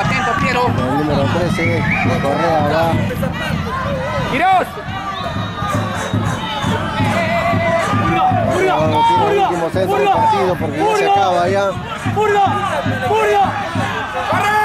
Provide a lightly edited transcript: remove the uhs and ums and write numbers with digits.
atento, Piero. El número 13 de Correa va. Quiroz. Tiene el último centro del partido porque ya se acaba ya. ¡Corre!